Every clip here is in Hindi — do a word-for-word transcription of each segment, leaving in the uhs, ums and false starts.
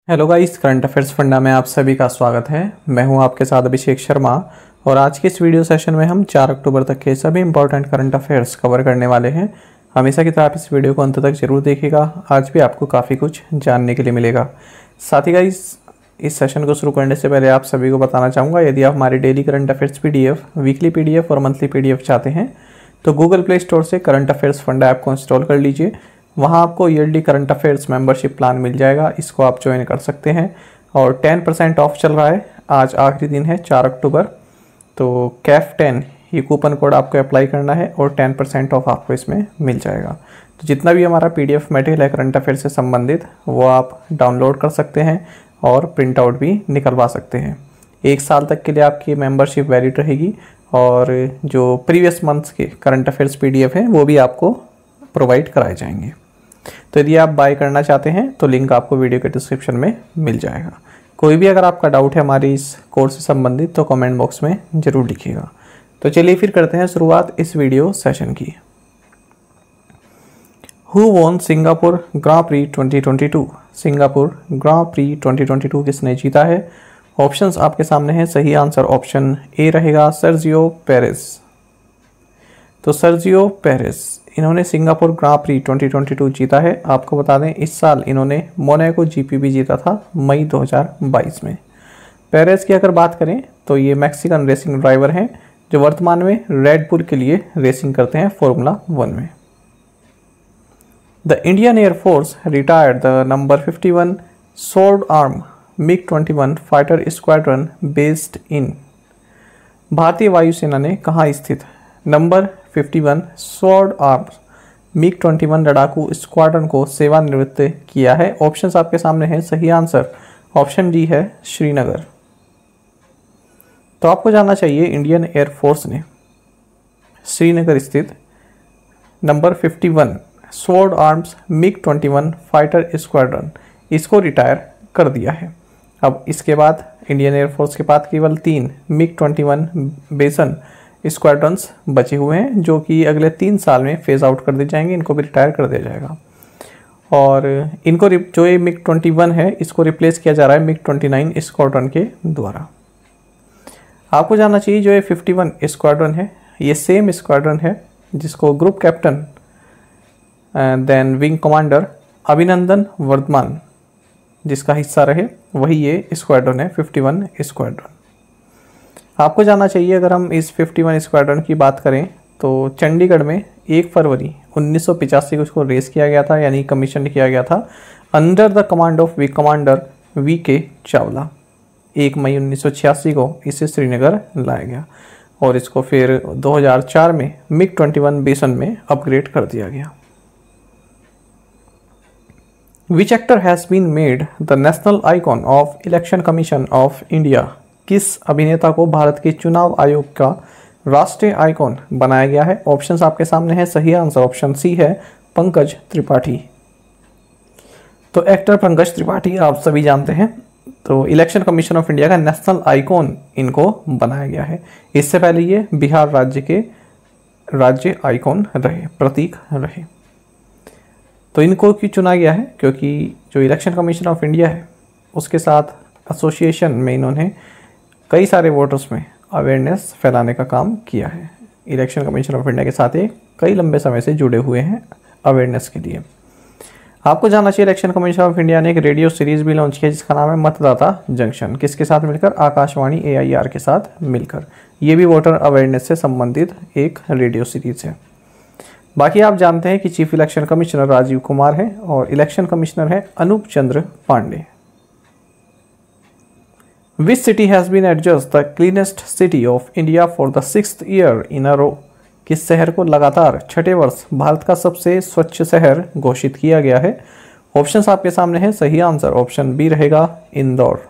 हेलो गाइस, करंट अफेयर्स फंडा में आप सभी का स्वागत है। मैं हूं आपके साथ अभिषेक शर्मा और आज के इस वीडियो सेशन में हम चार अक्टूबर तक के सभी इंपॉर्टेंट करंट अफेयर्स कवर करने वाले हैं। हमेशा की तरह आप इस वीडियो को अंत तक जरूर देखिएगा, आज भी आपको काफ़ी कुछ जानने के लिए मिलेगा। साथ ही गाइस, इस सेशन को शुरू करने से पहले आप सभी को बताना चाहूँगा, यदि आप हमारी daily current affairs P D F, weekly P D F और मंथली पी डी एफ चाहते हैं तो गूगल प्ले स्टोर से करंट अफेयर्स फंडा ऐप को इंस्टॉल कर लीजिए। वहाँ आपको yearly current affairs membership plan मिल जाएगा, इसको आप ज्वाइन कर सकते हैं और टेन परसेंट ऑफ चल रहा है। आज आखिरी दिन है चार अक्टूबर, तो कैफ टेन ये कूपन कोड आपको अप्लाई करना है और टेन परसेंट ऑफ आपको इसमें मिल जाएगा। तो जितना भी हमारा पीडीएफ मटेरियल है करंट अफेयर से संबंधित, वो आप डाउनलोड कर सकते हैं और प्रिंट आउट भी निकलवा सकते हैं। एक साल तक के लिए आपकी मेंबरशिप वैलिड रहेगी और जो प्रीवियस मंथ्स के करंट अफेयर्स पीडीएफ हैं वो भी आपको प्रोवाइड कराए जाएंगे। तो यदि आप बाय करना चाहते हैं तो लिंक आपको वीडियो के डिस्क्रिप्शन में मिल जाएगा। कोई भी अगर आपका डाउट है हमारी इस कोर्स से संबंधित तो कमेंट बॉक्स में ज़रूर लिखिएगा। तो चलिए फिर करते हैं शुरुआत इस वीडियो सेशन की। Who won Singapore Grand Prix twenty twenty two? Singapore Grand Prix twenty twenty two किसने जीता है? ऑप्शंस आपके सामने हैं। सही आंसर ऑप्शन ए रहेगा, सर्जियो पेरेस। तो सर्जियो पेरेस इन्होंने Singapore Grand Prix twenty twenty two जीता है। आपको बता दें, इस साल इन्होंने मोनाको जीपी भी जीता था मई दो हज़ार बाईस में। पेरेस की अगर बात करें तो ये मैक्सिकन रेसिंग ड्राइवर हैं जो वर्तमान में रेड बुल के लिए रेसिंग करते हैं फॉर्मूला वन में। The Indian air force retired the number fifty one sword arm MiG twenty one fighter squadron based in? भारतीय वायुसेना ने कहाँ स्थित number fifty one sword arms MiG twenty one लड़ाकू स्क्वाड्रन को सेवानिवृत्त किया है? ऑप्शंस आपके सामने हैं। सही आंसर ऑप्शन डी है, श्रीनगर। तो आपको जानना चाहिए, इंडियन एयरफोर्स ने श्रीनगर स्थित number fifty one sword arms MiG twenty one fighter squadron इसको रिटायर कर दिया है। अब इसके बाद इंडियन एयरफोर्स के पास केवल तीन MiG twenty one Bison squadrons बचे हुए हैं जो कि अगले तीन साल में फेज आउट कर दिए जाएंगे, इनको भी रिटायर कर दिया जाएगा। और इनको जो ये मिग ट्वेंटी वन है इसको रिप्लेस किया जा रहा है मिग ट्वेंटी नाइन स्क्वाड्रन के द्वारा। आपको जानना चाहिए, जो ये फिफ्टी वन स्क्वाड्रन है ये सेम स्क्वाड्रन है जिसको group captain then wing commander Abhinandan Varthaman जिसका हिस्सा रहे, वही ये स्क्वाड्रन है फिफ्टी वन स्क्वाड्रन। आपको जानना चाहिए, अगर हम इस फिफ्टी वन स्क्वाड्रन की बात करें तो चंडीगढ़ में एक फरवरी उन्नीस सौ पचासी को इसको रेस किया गया था, यानी कमीशन किया गया था under the command of wing commander V K Chawla. एक मई उन्नीस सौ छियासी को इसे श्रीनगर लाया गया और इसको फिर दो हज़ार चार में मिग ट्वेंटी वन बेसन में अपग्रेड कर दिया गया। Which actor has been made the national icon of election commission of India? किस अभिनेता को भारत के चुनाव आयोग का राष्ट्रीय आइकॉन बनाया गया है? ऑप्शंस आपके सामने हैं। सही आंसर ऑप्शन सी है, पंकज त्रिपाठी। तो एक्टर पंकज त्रिपाठी आप सभी जानते हैं, तो इलेक्शन कमीशन ऑफ इंडिया का नेशनल आइकॉन इनको बनाया गया है। इससे पहले ये बिहार राज्य के राज्य आइकॉन रहे, प्रतीक रहे। तो इनको क्यों चुना गया है? क्योंकि जो इलेक्शन कमीशन ऑफ इंडिया है उसके साथ एसोसिएशन में इन्होंने कई सारे वोटर्स में अवेयरनेस फैलाने का काम किया है। इलेक्शन कमीशन ऑफ इंडिया के साथ ये कई लंबे समय से जुड़े हुए हैं अवेयरनेस के लिए। आपको जानना चाहिए, इलेक्शन कमीशन ऑफ इंडिया ने एक रेडियो सीरीज भी लॉन्च किया जिसका नाम है मतदाता जंक्शन। किसके साथ मिलकर? आकाशवाणी ए आई आर के साथ मिलकर। ये भी वोटर अवेयरनेस से संबंधित एक रेडियो सीरीज है। बाकी आप जानते हैं कि chief election commissioner Rajiv Kumar है और इलेक्शन कमिश्नर है अनूप चंद्र Pandey. Which city has been adjudged the cleanest city of India for the sixth year in a row? किस शहर को लगातार छठे वर्ष भारत का सबसे स्वच्छ शहर घोषित किया गया है? ऑप्शंस आपके सामने हैं। सही आंसर ऑप्शन बी रहेगा, इंदौर।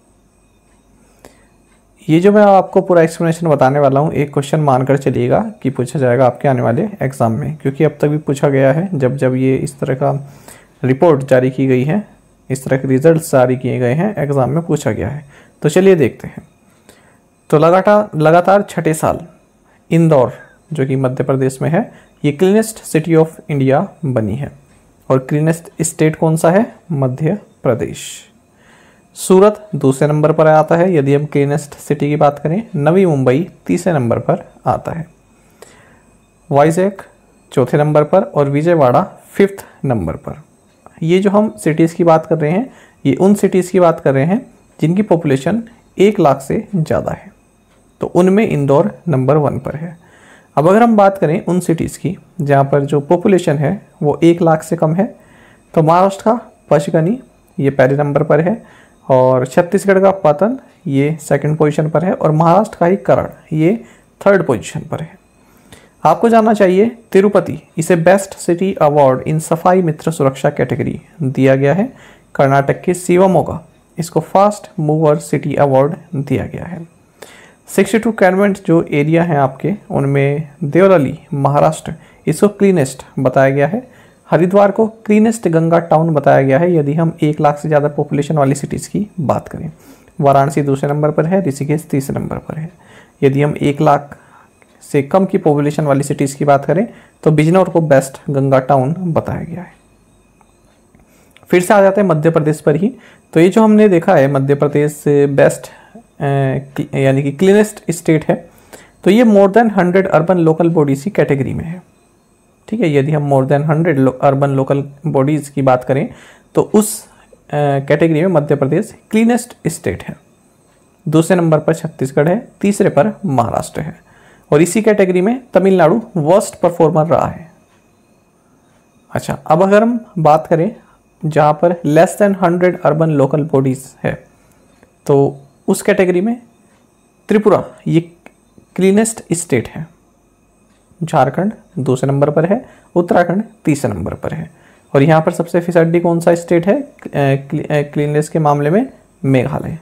ये जो मैं आपको पूरा एक्सप्लेनेशन बताने वाला हूँ, एक क्वेश्चन मानकर चलिएगा कि पूछा जाएगा आपके आने वाले एग्जाम में, क्योंकि अब तक भी पूछा गया है। जब जब ये इस तरह का रिपोर्ट जारी की गई है, इस तरह के रिजल्ट जारी किए गए हैं, एग्जाम में पूछा गया है। तो चलिए देखते हैं। तो लगातार लगातार छठे साल इंदौर जो कि मध्य प्रदेश में है, ये क्लीनेस्ट सिटी ऑफ इंडिया बनी है। और क्लीनेस्ट स्टेट कौन सा है? मध्य प्रदेश। सूरत दूसरे नंबर पर आता है यदि हम क्लीनेस्ट सिटी की बात करें। नवी मुंबई तीसरे नंबर पर आता है। वाइजैक चौथे नंबर पर और विजयवाड़ा फिफ्थ नंबर पर। ये जो हम सिटीज़ की बात कर रहे हैं ये उन सिटीज़ की बात कर रहे हैं जिनकी पॉपुलेशन एक लाख से ज़्यादा है, तो उनमें इंदौर नंबर वन पर है। अब अगर हम बात करें उन सिटीज़ की जहाँ पर जो पॉपुलेशन है वो एक लाख से कम है, तो महाराष्ट्र का पचगनी ये पहले नंबर पर है और छत्तीसगढ़ का पाटन ये सेकंड पोजीशन पर है और महाराष्ट्र का ही करण ये थर्ड पोजीशन पर है। आपको जानना चाहिए तिरुपति इसे बेस्ट सिटी अवार्ड इन सफाई मित्र सुरक्षा कैटेगरी दिया गया है। कर्नाटक के शिवमोगा इसको फास्ट मूवर सिटी अवार्ड दिया गया है। बासठ कैंटोनमेंट जो एरिया हैं आपके उनमें देवलाली महाराष्ट्र इसको क्लीनेस्ट बताया गया है। हरिद्वार को क्लीनेस्ट गंगा टाउन बताया गया है यदि हम एक लाख से ज़्यादा पॉपुलेशन वाली सिटीज़ की बात करें। वाराणसी दूसरे नंबर पर है, ऋषिकेश तीसरे नंबर पर है। यदि हम एक लाख से कम की पॉपुलेशन वाली सिटीज़ की बात करें तो बिजनौर को बेस्ट गंगा टाउन बताया गया है। फिर से आ जाते हैं मध्य प्रदेश पर ही। तो ये जो हमने देखा है मध्य प्रदेश बेस्ट यानी कि क्लीनेस्ट स्टेट है, तो ये more than hundred urban local bodies की कैटेगरी में है। ठीक है, यदि हम more than hundred urban local bodies की बात करें तो उस कैटेगरी में मध्य प्रदेश क्लीनेस्ट स्टेट है। दूसरे नंबर पर छत्तीसगढ़ है, तीसरे पर महाराष्ट्र है और इसी कैटेगरी में तमिलनाडु वर्स्ट परफॉर्मर रहा है। अच्छा, अब अगर हम बात करें जहाँ पर less than hundred urban local bodies है तो उस कैटेगरी में त्रिपुरा ये क्लीनेस्ट स्टेट है। झारखंड दूसरे नंबर पर है, उत्तराखंड तीसरे नंबर पर है और यहाँ पर सबसे फिसड्डी कौन सा स्टेट है क्लीननेस के मामले में? मेघालय।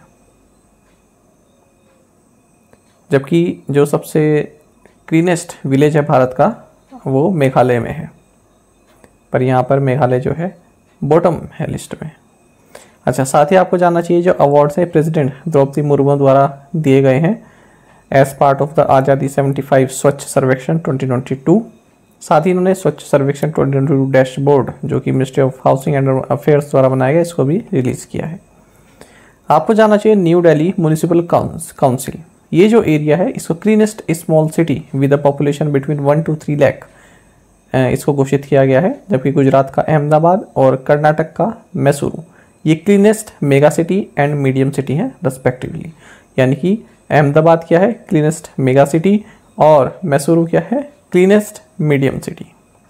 जबकि जो सबसे क्लीनेस्ट विलेज है भारत का वो मेघालय में है, पर यहाँ पर मेघालय जो है बॉटम है लिस्ट में। अच्छा, साथ ही आपको जानना चाहिए जो अवार्ड्स है प्रेसिडेंट द्रौपदी मुर्मू द्वारा दिए गए हैं एज पार्ट ऑफ द आज़ादी पचहत्तर स्वच्छ सर्वेक्षण ट्वेंटी ट्वेंटी टू। साथ ही इन्होंने स्वच्छ सर्वेक्षण ट्वेंटी ट्वेंटी टू डैशबोर्ड जो कि ministry of housing and affairs द्वारा बनाया गया इसको भी रिलीज किया है। आपको जानना चाहिए न्यू दिल्ली म्यूनिसिपल काउंसिल ये जो एरिया है इसको cleanest small city with a population between one to three lakh इसको घोषित किया गया है। जबकि गुजरात का अहमदाबाद और कर्नाटक का मैसूरू ये cleanest mega city and medium city हैं रेस्पेक्टिवली। यानी कि अहमदाबाद क्या है? क्लीनेस्ट मेगा सिटी और मैसूरू क्या है? Cleanest medium city.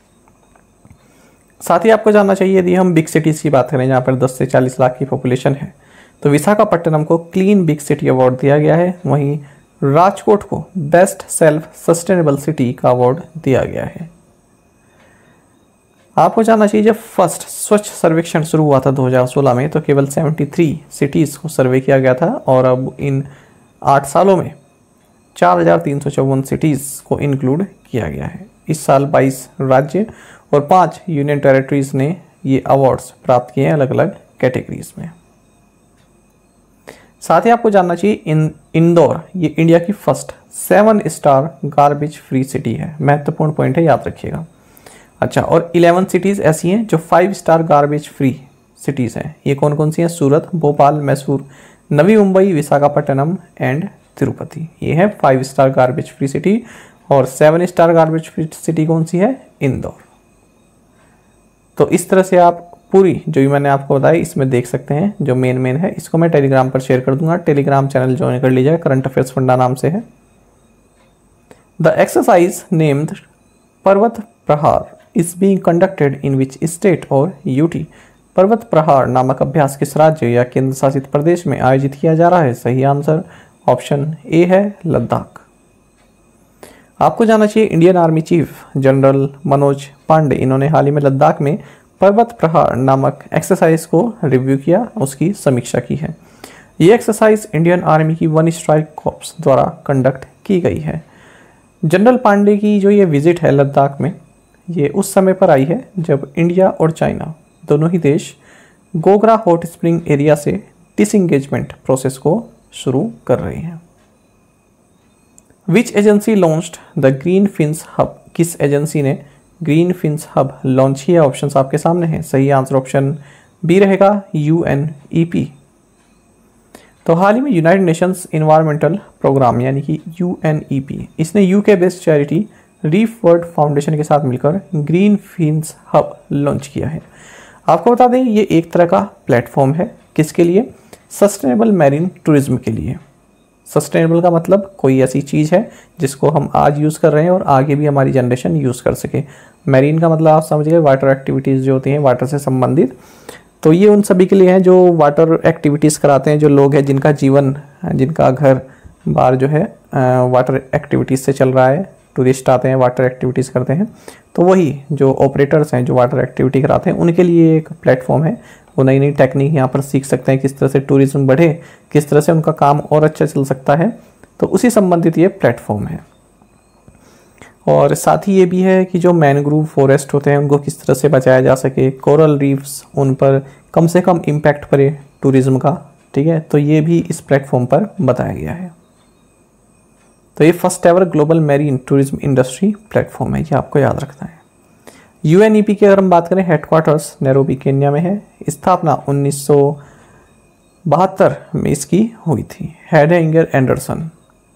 साथ ही आपको जानना चाहिए यदि हम बिग सिटीज़ की बात करें जहाँ पर दस से चालीस लाख की पॉपुलेशन है तो विशाखापट्टनम को क्लीन बिग सिटी अवार्ड दिया गया है। वहीं राजकोट को बेस्ट सेल्फ सस्टेनेबल सिटी का अवार्ड दिया गया है। आपको जानना चाहिए जब फर्स्ट स्वच्छ सर्वेक्षण शुरू हुआ था दो हज़ार सोलह में तो केवल तिहत्तर सिटीज़ को सर्वे किया गया था और अब इन आठ सालों में चार हज़ार तीन सौ चौवन सिटीज़ को इंक्लूड किया गया है। इस साल बाईस राज्य और पाँच यूनियन टेरिटरीज ने ये अवार्ड्स प्राप्त किए हैं अलग अलग कैटेगरीज में। साथ ही आपको जानना चाहिए इन इंदौर ये इंडिया की first seven star garbage free city है। महत्वपूर्ण पॉइंट है, याद रखिएगा। अच्छा, और इलेवन सिटीज़ ऐसी हैं जो five star garbage free cities हैं। ये कौन कौन सी हैं? सूरत, भोपाल, मैसूर, नवी मुंबई, विशाखापट्टनम एंड तिरुपति। ये है five star garbage free city. और seven star garbage free city कौन सी है? इंदौर। तो इस तरह से आप पूरी जो भी मैंने आपको बताया इसमें देख सकते हैं जो मेन मेन है। इसको मैं टेलीग्राम पर शेयर कर दूंगा, टेलीग्राम चैनल ज्वाइन कर लीजिएगा, करंट अफेयर्स फंडा नाम से है। The exercise named Parvat Prahar is being conducted in which state और यूटी। पर्वत प्रहार नामक अभ्यास किस राज्य या केंद्र शासित प्रदेश में आयोजित किया जा रहा है? सही आंसर ऑप्शन ए है लद्दाख। आपको जानना चाहिए Indian army chief general Manoj Pande इन्होंने हाल ही में लद्दाख में पर्वत प्रहार नामक एक्सरसाइज को रिव्यू किया, उसकी समीक्षा की है। ये एक्सरसाइज इंडियन आर्मी की वन स्ट्राइक कॉर्प्स द्वारा कंडक्ट की गई है। जनरल पांडे की जो ये विजिट है लद्दाख में ये उस समय पर आई है जब इंडिया और चाइना दोनों ही देश गोगरा हॉट स्प्रिंग एरिया से डिसएंगेजमेंट प्रोसेस को शुरू कर रहे हैं। Which agency launched the Green Fins Hub? किस एजेंसी ने ग्रीन फिन्स हब लॉन्च किया? ऑप्शंस आपके सामने हैं। सही आंसर ऑप्शन बी रहेगा यू एन ई पी। तो हाल ही में यूनाइटेड नेशंस इन्वायरमेंटल प्रोग्राम यानी कि यू एन ई पी, इसने UK based charity Reef World Foundation के साथ मिलकर ग्रीन फिन्स हब लॉन्च किया है। आपको बता दें ये एक तरह का प्लेटफॉर्म है, किसके लिए? सस्टेनेबल मैरीन टूरिज्म के लिए। सस्टेनेबल का मतलब कोई ऐसी चीज़ है जिसको हम आज यूज़ कर रहे हैं और आगे भी हमारी जनरेशन यूज़ कर सके। मैरीन का मतलब आप समझ गए वाटर एक्टिविटीज़ जो होती हैं वाटर से संबंधित। तो ये उन सभी के लिए हैं जो वाटर एक्टिविटीज़ कराते हैं, जो लोग हैं जिनका जीवन, जिनका घर बार जो है वाटर एक्टिविटीज़ से चल रहा है, टूरिस्ट आते हैं वाटर एक्टिविटीज़ करते हैं, तो वही जो ऑपरेटर्स हैं जो वाटर एक्टिविटी कराते हैं उनके लिए एक प्लेटफॉर्म है। वो नई नई टेक्निक यहाँ पर सीख सकते हैं, किस तरह से टूरिज्म बढ़े, किस तरह से उनका काम और अच्छा चल सकता है। तो उसी संबंधित ये प्लेटफॉर्म है। और साथ ही ये भी है कि जो मैनग्रोव फॉरेस्ट होते हैं उनको किस तरह से बचाया जा सके, कोरल रीफ्स उन पर कम से कम इम्पैक्ट पड़े टूरिज्म का, ठीक है। तो ये भी इस प्लेटफॉर्म पर बताया गया है। तो ये first ever global marine tourism industry platform है, ये आपको याद रखना है। यू एन ई पी की अगर हम बात करें, हेडक्वार्टर्स नैरोबी केन्या में है। स्थापना उन्नीस सौ बहत्तर में इसकी हुई थी। हेड है Inger Andersen,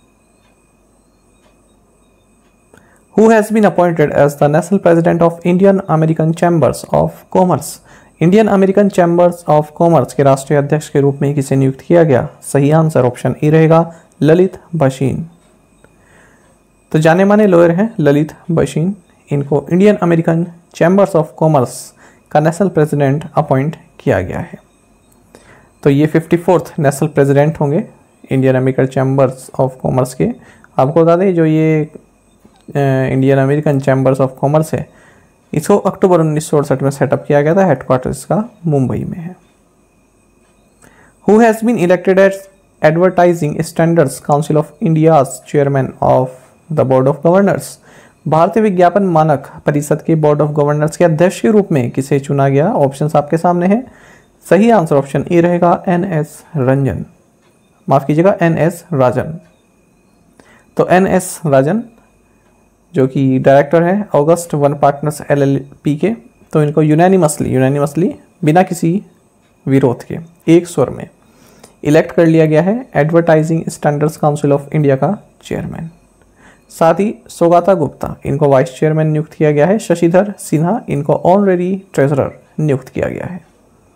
who has been appointed as the national president of Indian American Chambers of Commerce। Indian American Chambers of Commerce के राष्ट्रीय अध्यक्ष के रूप में किसे नियुक्त किया गया? सही आंसर ऑप्शन ए रहेगा, ललित बशीन। तो जाने माने लॉयर हैं ललित बशीन, इनको Indian American Chambers of Commerce का नेशनल प्रेसिडेंट अपॉइंट किया गया है। तो ये फिफ्टी फोर्थ नेशनल प्रेसिडेंट होंगे Indian American Chambers of Commerce के। आपको बता दें जो ये Indian American Chambers of Commerce है, इसको अक्टूबर उन्नीस सौ अड़सठ में सेटअप किया गया था। हेडक्वार्टर्स का मुंबई में है। Who has been elected as Advertising Standards Council of India's chairman of the board of governors. भारतीय विज्ञापन मानक परिषद के बोर्ड ऑफ गवर्नर्स के अध्यक्ष के रूप में किसे चुना गया? ऑप्शंस आपके सामने हैं। सही आंसर ऑप्शन ए रहेगा, एन एस रंजन, माफ कीजिएगा एन एस राजन। तो एन एस राजन जो कि डायरेक्टर है August One Partners L L P के, तो इनको यूनानिमसली यूनानिमसली बिना किसी विरोध के एक स्वर में इलेक्ट कर लिया गया है Advertising Standards Council of India का चेयरमैन। साथ ही सौगाता गुप्ता, इनको वाइस चेयरमैन नियुक्त किया गया है। शशिधर सिन्हा, इनको ऑनरेरी ट्रेजरर नियुक्त किया गया है।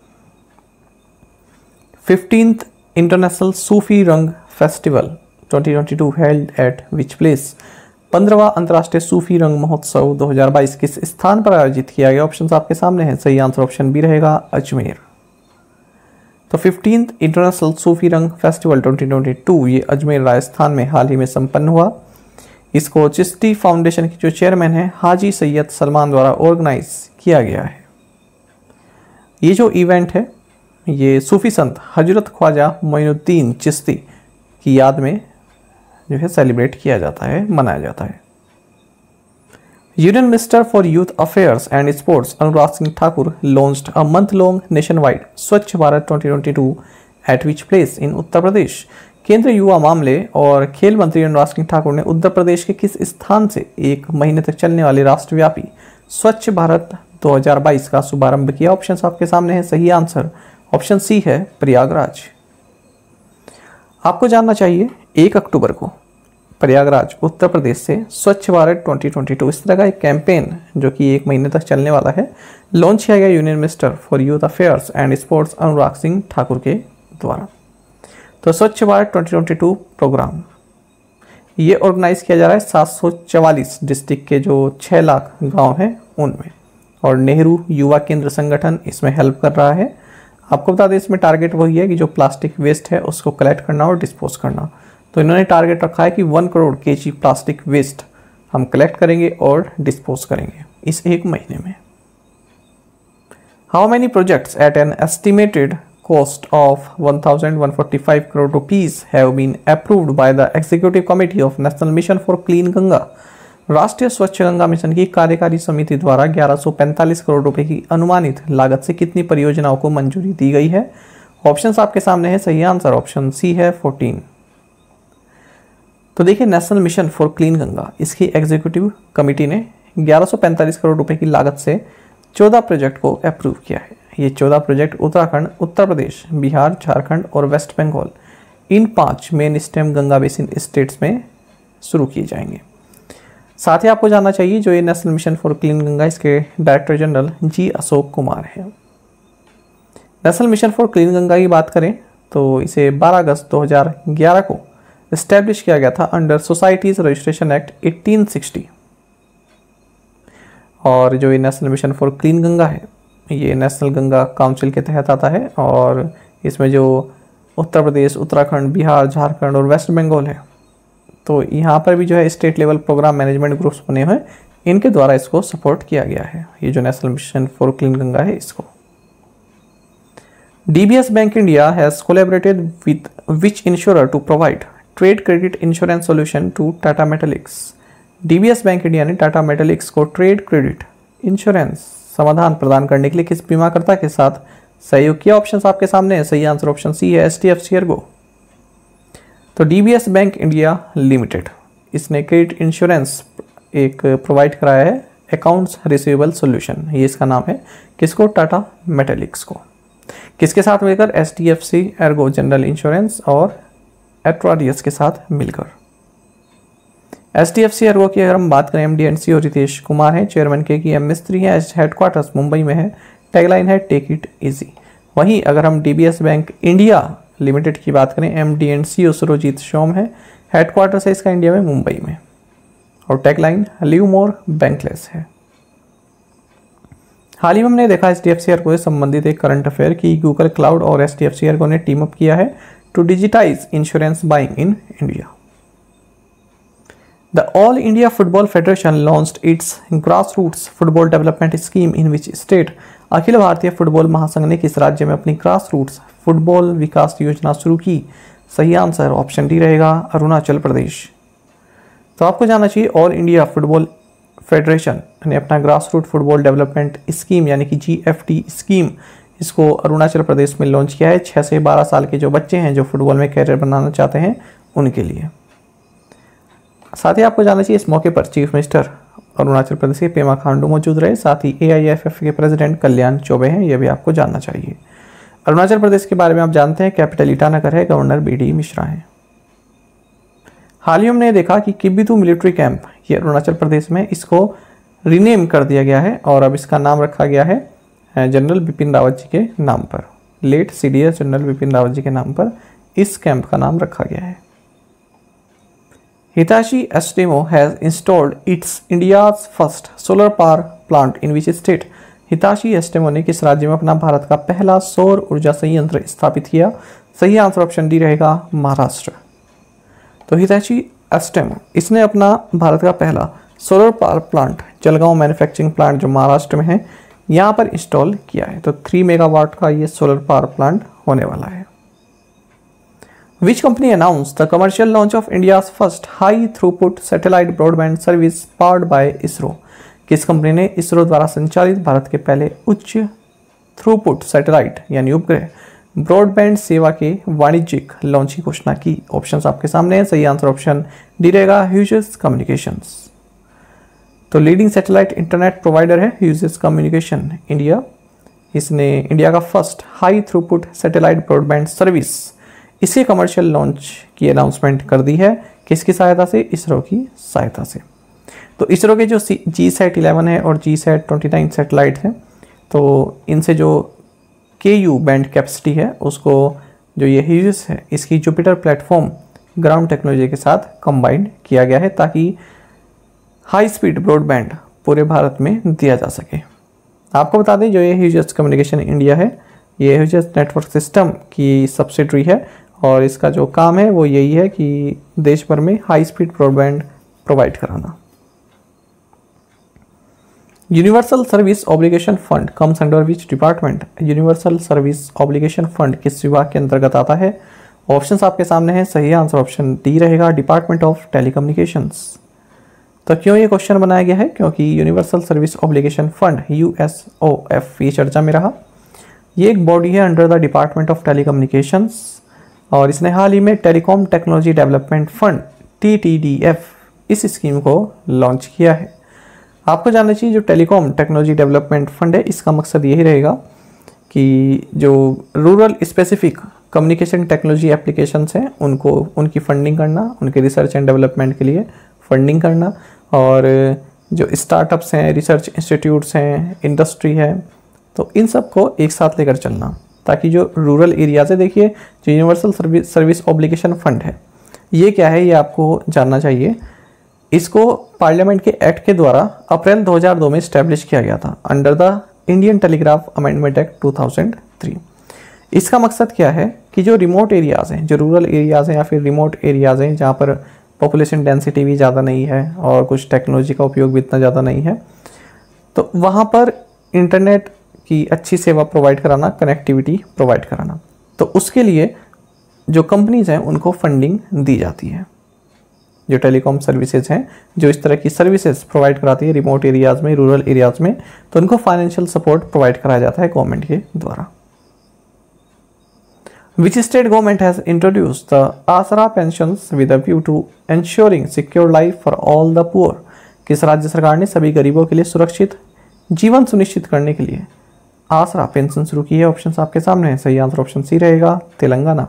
Fifteenth international Sufi Rang festival twenty twenty two held at which place. पंद्रहवां अंतर्राष्ट्रीय सूफी रंग महोत्सव दो हज़ार बाईस किस स्थान पर आयोजित किया गया? ऑप्शंस आपके सामने हैं। सही आंसर ऑप्शन बी रहेगा, अजमेर। तो fifteenth international Sufi Rang festival twenty twenty two ये अजमेर राजस्थान में हाल ही में संपन्न हुआ। इसको चिश्ती फाउंडेशन के जो चेयरमैन है हाजी सैयद सलमान द्वारा ऑर्गेनाइज किया गया है। ये जो इवेंट है ये सूफी संत हजरत ख्वाजा मोइनुद्दीन चिश्ती की याद में जो है सेलिब्रेट किया जाता है, मनाया जाता है। Union minister for youth affairs and sports Anurag Singh Thakur launched a month long nationwide Swachh Bharat twenty twenty two at which place in Uttar Pradesh. केंद्रीय युवा मामले और खेल मंत्री अनुराग सिंह ठाकुर ने उत्तर प्रदेश के किस स्थान से एक महीने तक चलने वाले राष्ट्रव्यापी स्वच्छ भारत दो हज़ार बाईस का शुभारंभ किया? ऑप्शंस आपके सामने है। सही आंसर ऑप्शन सी है, प्रयागराज। आपको जानना चाहिए एक अक्टूबर को प्रयागराज उत्तर प्रदेश से स्वच्छ भारत ट्वेंटी ट्वेंटी टू इस तरह का एक कैंपेन जो कि एक महीने तक चलने वाला है, लॉन्च किया गया union minister for youth affairs and sports Anurag Singh Thakur के द्वारा। तो Swachh Bharat twenty twenty two program ये ऑर्गेनाइज किया जा रहा है सात सौ चवालीस डिस्ट्रिक्ट के जो छः लाख गांव हैं उनमें, और नेहरू युवा केंद्र संगठन इसमें हेल्प कर रहा है। आपको बता दें इसमें टारगेट वही है कि जो प्लास्टिक वेस्ट है उसको कलेक्ट करना और डिस्पोज करना। तो इन्होंने टारगेट रखा है कि one crore KG plastic waste हम कलेक्ट करेंगे और डिस्पोज करेंगे इस एक महीने में। How many projects at an estimated cost of one thousand one hundred forty-five crore rupees have been approved by the Executive Committee of National Mission for Clean Ganga। राष्ट्रीय स्वच्छ गंगा मिशन की कार्यकारी समिति द्वारा ग्यारह सौ पैंतालीस करोड़ रुपए की अनुमानित लागत से कितनी परियोजनाओं को मंजूरी दी गई है? ऑप्शंस आपके सामने है। सही आंसर ऑप्शन सी है, चौदह। तो देखिए national mission for clean Ganga, इसकी एग्जीक्यूटिव कमेटी ने ग्यारह सौ पैंतालीस करोड़ रुपए की लागत से चौदह प्रोजेक्ट को अप्रूव किया है। ये चौदह प्रोजेक्ट उत्तराखंड, उत्तर प्रदेश, बिहार, झारखंड और वेस्ट बंगाल इन पांच main stem Ganga basin states में शुरू किए जाएंगे। साथ ही आपको जानना चाहिए जो ये national mission for clean Ganga, इसके director general G Ashok Kumar हैं। National mission for clean Ganga की बात करें तो इसे बारह अगस्त दो हज़ार ग्यारह को इस्टेब्लिश किया गया था अंडर सोसाइटीज रजिस्ट्रेशन एक्ट अठारह सौ साठ। और जो ये national mission for clean Ganga है ये नेशनल गंगा काउंसिल के तहत आता है और इसमें जो उत्तर प्रदेश, उत्तराखंड, बिहार, झारखंड और वेस्ट बंगाल है, तो यहाँ पर भी जो है state level program management groups बने हुए हैं, इनके द्वारा इसको सपोर्ट किया गया है, ये जो national mission for clean Ganga है इसको। D B S Bank India has collaborated with which insurer to provide trade credit insurance solution to Tata Metaliks? D B S Bank India ने टाटा मेटालिक्स को ट्रेड क्रेडिट इंश्योरेंस समाधान प्रदान करने के लिए किस बीमाकर्ता के साथ सहयोग किया? ऑप्शंस आपके सामने है। सही आंसर ऑप्शन सी है, H D F C Ergo. तो D B S bank India limited इसने क्रेडिट इंश्योरेंस एक प्रोवाइड कराया है, अकाउंट्स रिसीवेबल सॉल्यूशन, ये इसका नाम है। किसको? टाटा मेटालिक्स को। किसके साथ मिलकर? H D F C Ergo general insurance और एट्राडियस के साथ मिलकर। H D F C Ergo की अगर हम बात करें, एम डी एंड सी और रितेश कुमार है, चेयरमैन के की एम मिस्त्री है, हेडक्वार्टर्स मुंबई में है, टैगलाइन है टेक इट इजी। वहीं अगर हम D B S bank India limited की बात करें, M D and C O Surojit Shome है, हेडक्वार्टर्स है इसका इंडिया में मुंबई में, और टैगलाइन लिव मोर बैंकलेस है। हाल ही में हमने देखा H D F C Ergo से संबंधित एक करंट अफेयर की गूगल क्लाउड और H D F C Ergo ने टीम अप किया है to digitise insurance buying in India. The All India Football Federation launched its grassroots football development scheme in which state? अखिल भारतीय फुटबॉल महासंघ ने किस राज्य में अपनी ग्रासरूट्स फुटबॉल विकास योजना शुरू की? सही आंसर ऑप्शन डी रहेगा, अरुणाचल प्रदेश। तो आपको जानना चाहिए ऑल इंडिया फुटबॉल फेडरेशन ने अपना grass root football development scheme यानी कि जी एफ टी स्कीम इसको अरुणाचल प्रदेश में लॉन्च किया है। छः से बारह साल के जो बच्चे हैं जो फुटबॉल में कैरियर बनाना चाहते हैं उनके लिए। साथ ही आपको जानना चाहिए इस मौके पर चीफ मिनिस्टर अरुणाचल प्रदेश के पेमा खांडू मौजूद रहे, साथ ही ए आई एफ एफ के प्रेसिडेंट कल्याण चौबे हैं, यह भी आपको जानना चाहिए। अरुणाचल प्रदेश के बारे में आप जानते हैं कैपिटल ईटानगर है, गवर्नर बी डी मिश्रा हैं। हाल ही हमने देखा कि किबिथु मिलिट्री कैंप ये अरुणाचल प्रदेश में इसको रीनेम कर दिया गया है और अब इसका नाम रखा गया है जनरल बिपिन रावत जी के नाम पर। Late C D S general Bipin Rawat ji के नाम पर इस कैंप का नाम रखा गया है। Hitachi Astemo has installed its India's first solar power plant in which state? Hitachi Astemo ने किस राज्य में अपना भारत का पहला सौर ऊर्जा संयंत्र स्थापित किया? सही आंसर ऑप्शन डी रहेगा, महाराष्ट्र। तो हिताची एस्टेमो इसने अपना भारत का पहला solar power plant Jalgaon manufacturing plant जो महाराष्ट्र में है यहाँ पर इंस्टॉल किया है। तो थ्री मेगावाट का ये सोलर पावर प्लांट होने वाला है। Which company announce the commercial launch of India's first high throughput satellite broadband service powered by ISRO? किस कंपनी ने इसरो द्वारा संचालित भारत के पहले उच्च थ्रूपुट सैटेलाइट यानी उपग्रह ब्रॉडबैंड सेवा के वाणिज्यिक लॉन्च की घोषणा की? ऑप्शंस आपके सामने हैं। सही आंसर ऑप्शन डी रहेगा, ह्यूजेस कम्युनिकेशंस। तो लीडिंग सैटेलाइट इंटरनेट प्रोवाइडर है ह्यूजेस कम्युनिकेशन इंडिया। इसने इंडिया का first high throughput satellite broadband service इसके कमर्शियल लॉन्च की अनाउंसमेंट कर दी है। किसकी सहायता से? इसरो की सहायता से। तो इसरो के जो जी सैट इलेवन है और G sat twenty nine satellite हैं, तो इनसे जो के यू बैंड कैपेसिटी है उसको जो ये ह्यूजेस है इसकी जुपिटर प्लेटफॉर्म ग्राउंड टेक्नोलॉजी के साथ कंबाइंड किया गया है ताकि हाई स्पीड ब्रॉडबैंड पूरे भारत में दिया जा सके। आपको बता दें जो ये ह्यूजेस कम्युनिकेशन इंडिया है ये ह्यूजेस नेटवर्क सिस्टम की सब्सिडरी है और इसका जो काम है वो यही है कि देश भर में हाई स्पीड ब्रॉडबैंड प्रोवाइड कराना। Universal service obligation fund comes under which department? Universal service obligation fund किस विभाग के अंतर्गत आता है? ऑप्शंस आपके सामने हैं। सही आंसर ऑप्शन डी रहेगा, डिपार्टमेंट ऑफ टेलीकम्युनिकेशंस। तो क्यों ये क्वेश्चन बनाया गया है? क्योंकि universal service obligation fund U S O F ये चर्चा में रहा। ये एक बॉडी है under the department of telecommunications और इसने हाल ही में telecom technology development fund T T D F इस स्कीम को लॉन्च किया है। आपको जानना चाहिए जो टेलीकॉम टेक्नोलॉजी डेवलपमेंट फंड है इसका मकसद यही रहेगा कि जो rural specific communication technology applications हैं उनको उनकी फंडिंग करना, उनके रिसर्च एंड डेवलपमेंट के लिए फंडिंग करना, और जो स्टार्टअप्स हैं, रिसर्च इंस्टीट्यूट्स हैं, इंडस्ट्री है, तो इन सब को एक साथ लेकर चलना, ताकि जो रूरल एरियाज है, देखिए जो universal service service obligation fund है, ये क्या है ये आपको जानना चाहिए। इसको पार्लियामेंट के एक्ट के द्वारा अप्रैल दो हज़ार दो में इस्टेब्लिश किया गया था under the Indian telegraph amendment act दो हज़ार तीन। इसका मकसद क्या है कि जो रिमोट एरियाज़ हैं, जो रूरल एरियाज़ हैं या फिर रिमोट एरियाज़ हैं जहाँ पर पॉपुलेशन डेंसिटी भी ज़्यादा नहीं है और कुछ टेक्नोलॉजी का उपयोग भी इतना ज़्यादा नहीं है, तो वहाँ पर इंटरनेट की अच्छी सेवा प्रोवाइड कराना, कनेक्टिविटी प्रोवाइड कराना, तो उसके लिए जो कंपनीज़ हैं उनको फंडिंग दी जाती है। जो टेलीकॉम सर्विसेज हैं, जो इस तरह की सर्विसेज प्रोवाइड कराती है रिमोट एरियाज़ में, रूरल एरियाज़ में, तो उनको फाइनेंशियल सपोर्ट प्रोवाइड कराया जाता है गवर्नमेंट के द्वारा। Which state government has introduced the आसरा pensions with a view to ensuring secure life for all the poor? किस राज्य सरकार ने सभी गरीबों के लिए सुरक्षित जीवन सुनिश्चित करने के लिए आसरा पेंशन शुरू की है? ऑप्शन आपके सामने है, सही आंसर ऑप्शन सी रहेगा, तेलंगाना।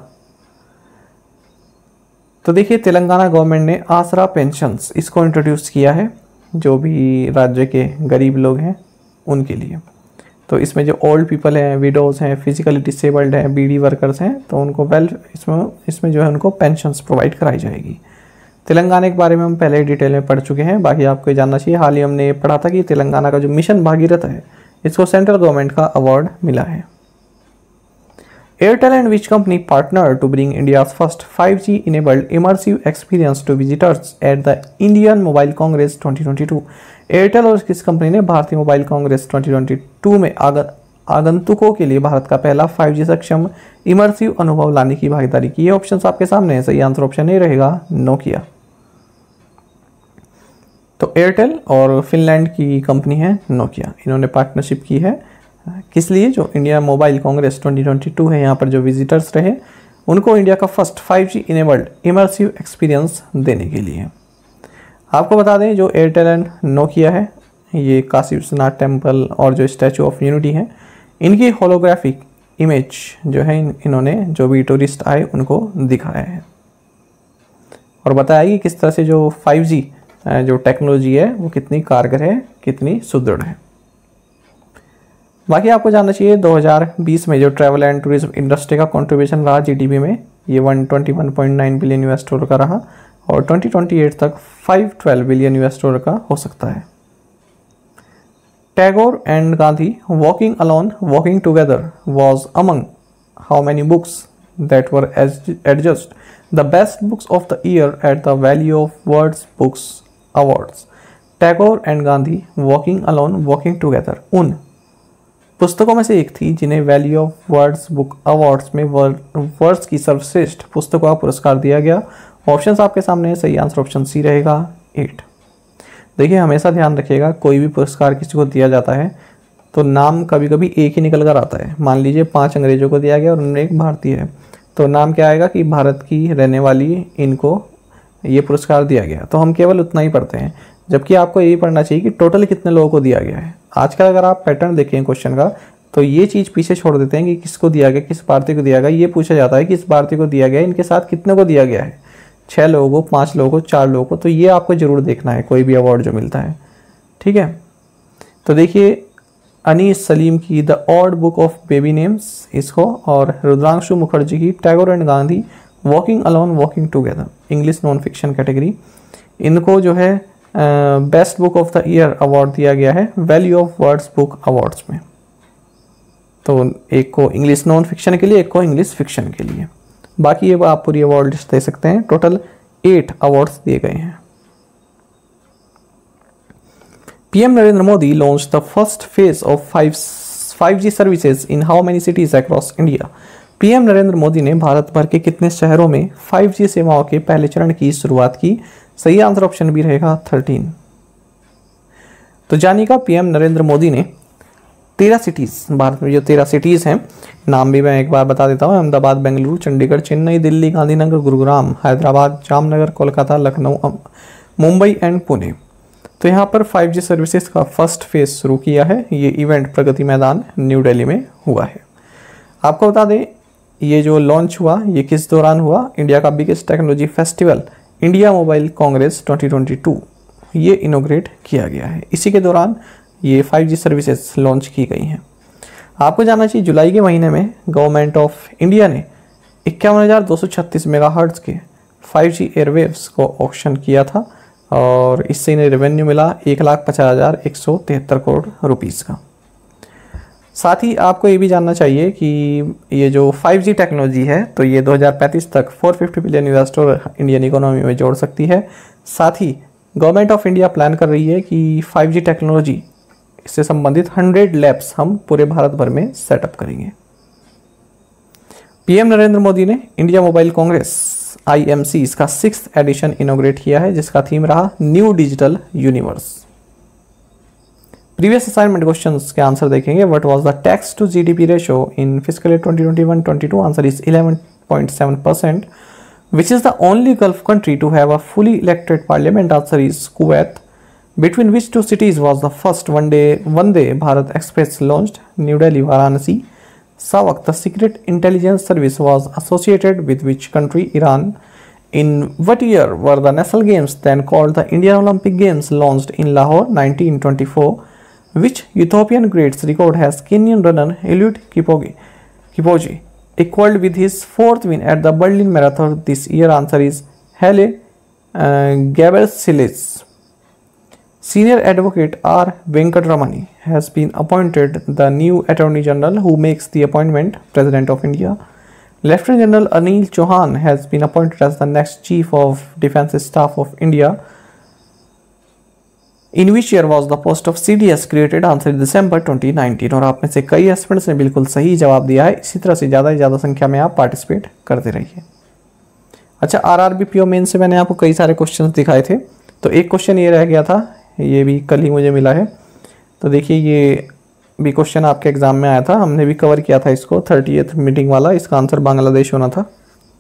तो देखिए तेलंगाना गवर्नमेंट ने आसरा पेंशन्स इसको इंट्रोड्यूस किया है जो भी राज्य के गरीब लोग हैं उनके लिए। तो इसमें जो ओल्ड पीपल हैं, विडोज़ हैं, फिजिकली डिसेबल्ड हैं, बीडी वर्कर्स हैं, तो उनको वेल इसमें इसमें जो है उनको पेंशन्स प्रोवाइड कराई जाएगी। तेलंगाना के बारे में हम पहले ही डिटेल में पढ़ चुके हैं, बाकी आपको जानना चाहिए। हाल ही हमने ये पढ़ा था कि तेलंगाना का जो मिशन भागीरथ है इसको सेंट्रल गवर्नमेंट का अवार्ड मिला है। Airtel and which company partner to bring India's first five G enabled immersive experience to visitors at the Indian mobile congress twenty twenty two? Airtel और किस कंपनी ने भारतीय mobile congress twenty twenty two में आगंतुकों के लिए भारत का पहला फाइव जी सक्षम इमर्सिव अनुभव लाने की भागीदारी की है? ऑप्शन आपके सामने है, सही आंसर ऑप्शन ए रहेगा, नोकिया। तो एयरटेल और फिनलैंड की कंपनी है नोकिया, इन्होंने पार्टनरशिप की है किस लिए? जो India mobile congress twenty twenty two है, यहाँ पर जो विजिटर्स रहे उनको इंडिया का first five G enabled immersive experience देने के लिए। आपको बता दें जो एयरटेल एंड नोकिया है, ये काशी विश्वनाथ टेम्पल और जो स्टैचू ऑफ यूनिटी है, इनकी होलोग्राफिक इमेज जो है इन्होंने जो भी टूरिस्ट आए उनको दिखाया है और बताया कि किस तरह से जो फाइव जी जो टेक्नोलॉजी है वो कितनी कारगर है, कितनी सुदृढ़ है। बाकी आपको जानना चाहिए दो हज़ार बीस में जो ट्रैवल एंड टूरिज्म इंडस्ट्री का कंट्रीब्यूशन रहा जीडीपी में, ये एक सौ इक्कीस पॉइंट नौ बिलियन यूएस डॉलर का रहा और दो हज़ार अट्ठाईस तक पाँच सौ बारह बिलियन यूएस डॉलर का हो सकता है। Tagore and Gandhi walking alone walking together was among how many books that were adjust the best books of the year at the value of words books awards? Tagore and Gandhi walking alone walking together उन पुस्तकों में से एक थी जिन्हें value of words book awards में वर्ड्स की सर्वश्रेष्ठ पुस्तकों का पुरस्कार दिया गया। ऑप्शन आपके सामने है, सही आंसर ऑप्शन सी रहेगा, एट। देखिए हमेशा ध्यान रखिएगा कोई भी पुरस्कार किसी को दिया जाता है तो नाम कभी कभी एक ही निकल कर आता है। मान लीजिए पांच अंग्रेजों को दिया गया और उनमें एक भारतीय है, तो नाम क्या आएगा कि भारत की रहने वाली इनको ये पुरस्कार दिया गया, तो हम केवल उतना ही पढ़ते हैं। जबकि आपको यही पढ़ना चाहिए कि टोटल कितने लोगों को दिया गया है। आजकल अगर आप पैटर्न देखें क्वेश्चन का तो ये चीज़ पीछे छोड़ देते हैं कि किसको दिया गया, किस भारतीय को दिया गया। ये पूछा जाता है कि इस भारतीय को दिया गया, इनके साथ कितने को दिया गया है, छः लोगों को, पाँच लोगों को, चार लोगों को। तो ये आपको जरूर देखना है कोई भी अवार्ड जो मिलता है, ठीक है। तो देखिए अनीस सलीम की the odd book of baby names इसको, और रुद्रांशु मुखर्जी की Tagore and Gandhi walking alone walking together English non fiction category, इनको जो है best book of the year award दिया गया है value of words book awards में। तो एक को इंग्लिश नॉन फिक्शन के लिए, एक को इंग्लिश फिक्शन के लिए। बाकी ये आप पूरी अवार्ड लिस्ट दे सकते हैं। टोटल एट अवार्ड्स दिए गए हैं। PM Narendra Modi launch the first phase of five G services in how many cities across India? PM Narendra Modi ने भारत भर के कितने शहरों में फाइव जी सेवाओं के पहले चरण की शुरुआत की? सही आंसर ऑप्शन बी रहेगा, थर्टीन। तो जानिएगा पीएम नरेंद्र मोदी ने तेरह सिटीज, भारत में जो तेरह सिटीज हैं, नाम भी मैं एक बार बता देता हूँ, अहमदाबाद, बेंगलुरु, चंडीगढ़, चेन्नई, दिल्ली, गांधीनगर, गुरुग्राम, हैदराबाद, जामनगर, कोलकाता, लखनऊ, मुंबई एंड पुणे। तो यहाँ पर फाइव जी सर्विसेज का फर्स्ट फेज शुरू किया है। ये इवेंट प्रगति मैदान न्यू दिल्ली में हुआ है। आपको बता दें ये जो लॉन्च हुआ ये किस दौरान हुआ? इंडिया का biggest technology festival India mobile congress twenty twenty two ये इनोग्रेट किया गया है। इसी के दौरान ये फाइव जी सर्विसेज लॉन्च की गई हैं। आपको जानना चाहिए जुलाई के महीने में गवर्नमेंट ऑफ इंडिया ने इक्यावन हज़ार दो सौ छत्तीस मेगाहर्ट्ज़ के फाइव जी एयरवेव्स को ऑक्शन किया था और इससे इन्हें रेवेन्यू मिला एक लाख पचास हज़ार एक सौ तिहत्तर करोड़ रुपीज़ का। साथ ही आपको ये भी जानना चाहिए कि ये जो फाइव जी टेक्नोलॉजी है तो ये दो हज़ार पैंतीस तक चार सौ पचास billion US dollar Indian economy में जोड़ सकती है। साथ ही गवर्नमेंट ऑफ इंडिया प्लान कर रही है कि फाइव जी टेक्नोलॉजी से संबंधित सौ लैब्स हम पूरे भारत भर में सेटअप करेंगे। पीएम नरेंद्र मोदी ने India mobile congress I M C इसका सिक्स्थ एडिशन इनोग्रेट किया है जिसका थीम रहा new digital universe. Previous assignment questions के आंसर देखेंगे। What was the tax to GDP ratio in fiscal year twenty twenty one twenty two? Answer is eleven point seven percent. Which is the only Gulf country to have a fully elected parliament? Answer is Kuwait. Between which two cities was the first one day Vande Bharat Express launched? New Delhi, Varanasi. Savak, the secret intelligence service, was associated with which country? Iran. In what year were the National Games, then called the Indian Olympic Games, launched in Lahore? nineteen twenty-four. Which Ethiopian greats record has Kenyan runner Eliud Kipchoge, Kipchoge equaled with his fourth win at the Berlin Marathon this year? Answer is Haile uh, Gebrselassie. Senior advocate R. Venkatramani has been appointed the new Attorney General. Who makes the appointment? President of India. Lieutenant General Anil Chauhan has been appointed as the next Chief of Defence Staff of India. In which year was the post of C D S created? Answer December twenty nineteen. और आप में से कई एस्पिरेंट्स ने बिल्कुल सही जवाब दिया है। इसी तरह से ज़्यादा से ज़्यादा संख्या में आप पार्टिसिपेट करते रहिए। अच्छा, आरआरबी पीओ मेन से मैंने आपको कई सारे क्वेश्चंस दिखाए थे, तो एक क्वेश्चन ये रह गया था, ये भी कल ही मुझे मिला है। तो देखिए ये भी क्वेश्चन आपके एग्जाम में आया था, हमने भी कवर किया था इसको, थर्टीएथ मीटिंग वाला। इसका आंसर बांग्लादेश होना था।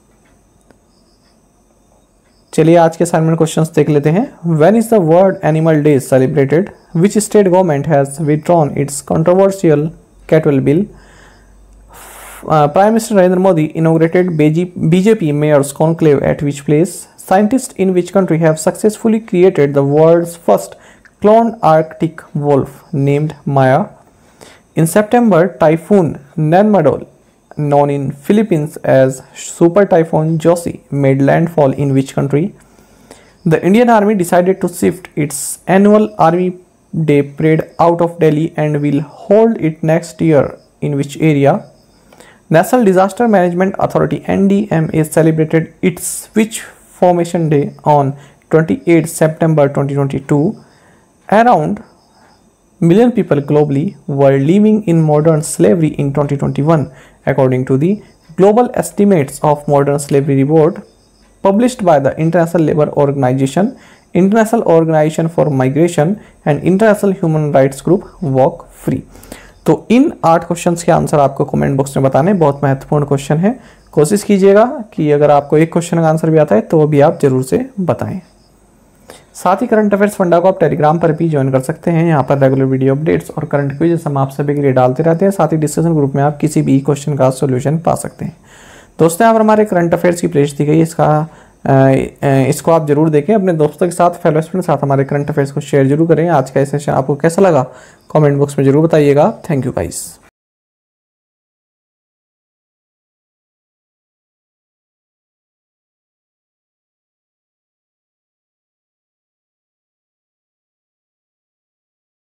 चलिए आज के असाइनमेंट क्वेश्चंस देख लेते हैं। When is the world animal day celebrated? Which state government has withdrawn its controversial cattle bill? Prime minister Narendra Modi inaugurated BJP mayors conclave at which place? Scientist in which country have successfully created the world's first cloned arctic wolf named Maya? In September, Typhoon Nanmadol, known in Philippines as Super Typhoon Josie, made landfall in which country? The Indian Army decided to shift its annual Army Day parade out of Delhi and will hold it next year in which area? National Disaster Management Authority N D M A celebrated its which formation day on twenty-eighth September twenty twenty-two? Around million people globally were living in modern slavery in twenty twenty-one, according to the Global Estimates of Modern Slavery report published by the International Labour Organization, International Organization for Migration and International Human Rights Group Walk Free। तो इन आठ क्वेश्चंस के आंसर आपको कमेंट बॉक्स में बताने, बहुत महत्वपूर्ण क्वेश्चन है। कोशिश कीजिएगा कि अगर आपको एक क्वेश्चन का आंसर भी आता है तो वो भी आप जरूर से बताएं। साथ ही करंट अफेयर्स फंडा को आप टेलीग्राम पर भी ज्वाइन कर सकते हैं। यहाँ पर रेगुलर वीडियो अपडेट्स और करंट क्विज़ हम आप सभी के लिए डालते रहते हैं। साथ ही डिस्कशन ग्रुप में आप किसी भी क्वेश्चन का सॉल्यूशन पा सकते हैं। दोस्तों, यहाँ पर हमारे करंट अफेयर्स की प्लेलिस्ट दी गई, इसका इसको आप जरूर देखें। अपने दोस्तों के साथ, फेलो स्टूडेंट के साथ हमारे करंट अफेयर्स को शेयर जरूर करें। आज का सेशन आपको कैसा लगा कमेंट बॉक्स में जरूर बताइएगा। Thank you guys.